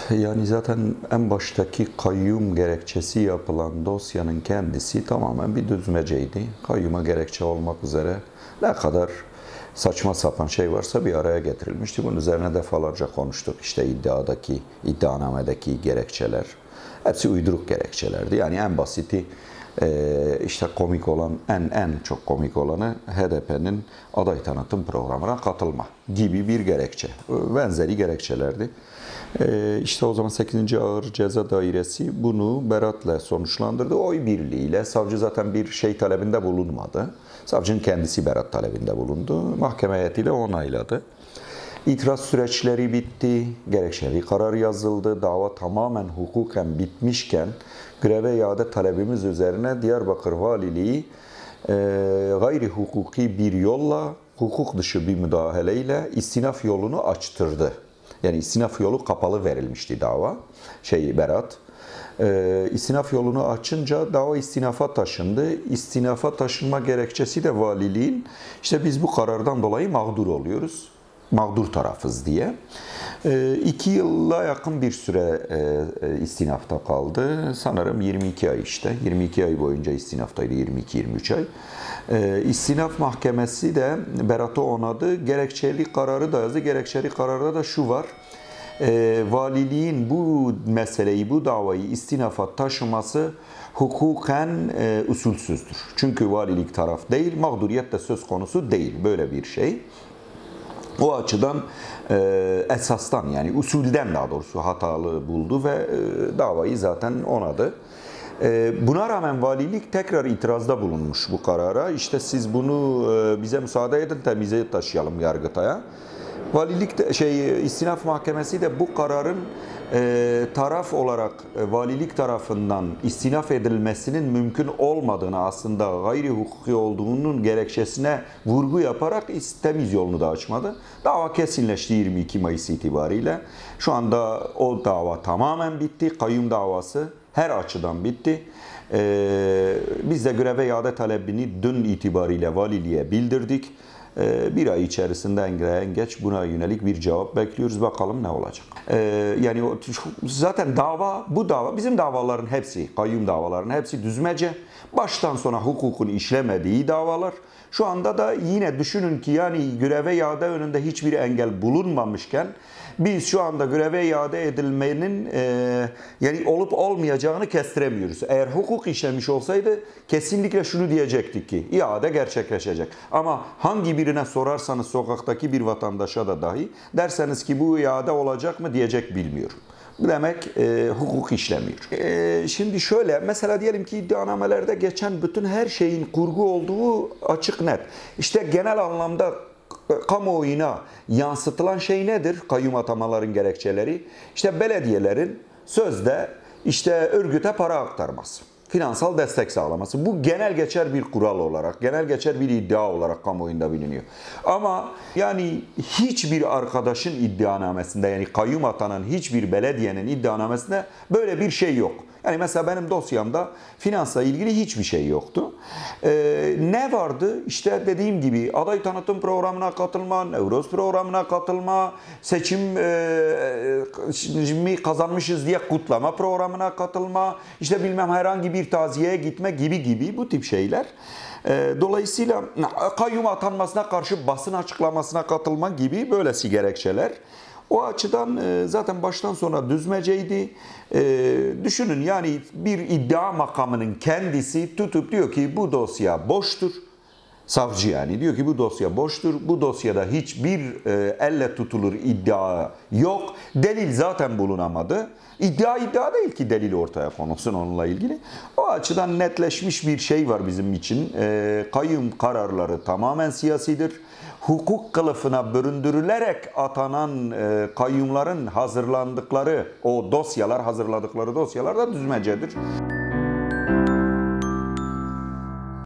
Yani zaten en baştaki kayyum gerekçesi yapılan dosyanın kendisi tamamen bir düzmeceydi. Kayyuma gerekçe olmak üzere ne kadar saçma sapan şey varsa bir araya getirilmişti. Bunun üzerine defalarca konuştuk. İşte iddianamedeki gerekçeler. Hepsi uyduruk gerekçelerdi. Yani en basiti işte komik olan, en çok komik olanı HDP'nin aday tanıtım programına katılma gibi bir gerekçe. Benzeri gerekçelerdi. İşte o zaman 8. Ağır Ceza Dairesi bunu beraatla sonuçlandırdı. Oy birliğiyle savcı zaten bir şey talebinde bulunmadı. Savcının kendisi beraat talebinde bulundu. Mahkeme heyetiyle onayladı. İtiraz süreçleri bitti, gerekçeli karar yazıldı, dava tamamen hukuken bitmişken greve iade talebimiz üzerine Diyarbakır Valiliği gayri hukuki bir yolla, hukuk dışı bir müdahaleyle istinaf yolunu açtırdı. Yani istinaf yolu kapalı verilmişti dava, beraat. İstinaf yolunu açınca dava istinafa taşındı. İstinafa taşınma gerekçesi de valiliğin, işte biz bu karardan dolayı mağdur oluyoruz, mağdur tarafız diye. 2 yıla yakın bir süre istinafta kaldı. Sanırım 22 ay işte. 22 ay boyunca istinaftaydı, 22-23 ay. İstinaf Mahkemesi de beraatı onadı. Gerekçeli kararı da yazdı. Gerekçeli kararda da şu var. Valiliğin bu meseleyi, bu davayı istinafa taşıması hukuken usulsüzdür. Çünkü valilik taraf değil, mağduriyet de söz konusu değil. Böyle bir şey. O açıdan esastan, yani usulden daha doğrusu hatalı buldu ve davayı zaten onadı. Buna rağmen valilik tekrar itirazda bulunmuş bu karara. İşte siz bunu bize müsaade edin, temize taşıyalım Yargıtay'a. Valilik de, İstinaf Mahkemesi de bu kararın taraf olarak valilik tarafından istinaf edilmesinin mümkün olmadığını, aslında gayri hukuki olduğunun gerekçesine vurgu yaparak temiz yolunu da açmadı. Dava kesinleşti 22 Mayıs itibariyle. Şu anda o dava tamamen bitti. Kayyum davası her açıdan bitti. Biz de greve iade talebini dün itibariyle valiliğe bildirdik. Bir ay içerisinde en geç buna yönelik bir cevap bekliyoruz. Bakalım ne olacak. Yani zaten bu dava, bizim davaların hepsi, kayyum davaların hepsi düzmece. Baştan sona hukukun işlemediği davalar. Şu anda da yine düşünün ki yani greve iade önünde hiçbir engel bulunmamışken biz şu anda greve iade edilmenin yani olup olmayacağını kestiremiyoruz. Eğer hukuk işlemiş olsaydı kesinlikle şunu diyecektik ki iade gerçekleşecek. Ama hangi birine sorarsanız sokaktaki bir vatandaşa da dahi derseniz ki bu iade olacak mı diyecek bilmiyorum. Demek hukuk işlemiyor. Şimdi şöyle, mesela diyelim ki iddianamelerde geçen bütün her şeyin kurgu olduğu açık net. İşte genel anlamda kamuoyuna yansıtılan şey nedir? Kayyum atamaların gerekçeleri. İşte belediyelerin sözde işte örgüte para aktarması, finansal destek sağlaması. Bu genel geçer bir kural olarak, genel geçer bir iddia olarak kamuoyunda biliniyor. Ama yani hiçbir arkadaşın iddianamesinde, yani kayyum atanan hiçbir belediyenin iddianamesinde böyle bir şey yok. Yani mesela benim dosyamda finansla ilgili hiçbir şey yoktu. Ne vardı? İşte dediğim gibi aday tanıtım programına katılma, Nevroz programına katılma, seçimi kazanmışız diye kutlama programına katılma, işte bilmem herhangi bir taziyeye gitme gibi bu tip şeyler. Dolayısıyla kayyum atanmasına karşı basın açıklamasına katılma gibi böylesi gerekçeler. O açıdan zaten baştan sona düzmeceydi. Düşünün yani bir iddia makamının kendisi tutup diyor ki bu dosya boştur. Savcı yani diyor ki bu dosya boştur. Bu dosyada hiçbir elle tutulur iddia yok. Delil zaten bulunamadı. İddia değil ki delil ortaya konulsun onunla ilgili. O açıdan netleşmiş bir şey var bizim için. Kayyum kararları tamamen siyasidir. Hukuk kılıfına büründürülerek atanan kayyumların hazırladıkları dosyalar da düzmecedir.